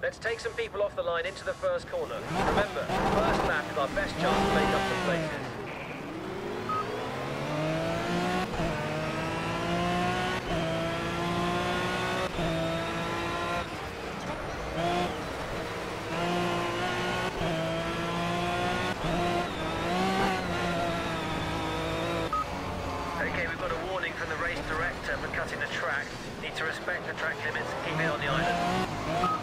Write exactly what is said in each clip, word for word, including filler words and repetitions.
Let's take some people off the line into the first corner. Remember, first lap is our best chance to make up some places. Okay, we've got a warning from the race director for cutting the track. Need to respect the track limits and keep it on the island.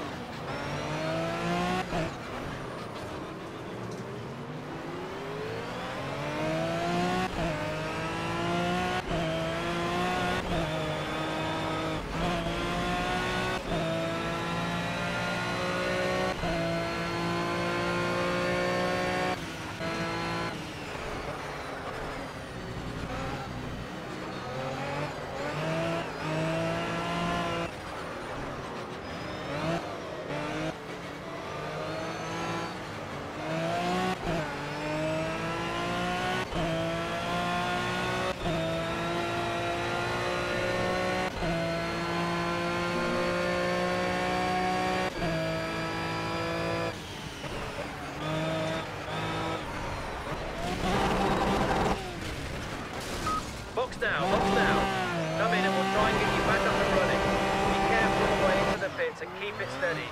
Box now, box now. Come in and we'll try and get you back up and running. Be careful on the way into the pits and keep it steady.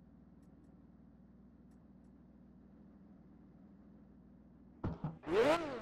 Yeah.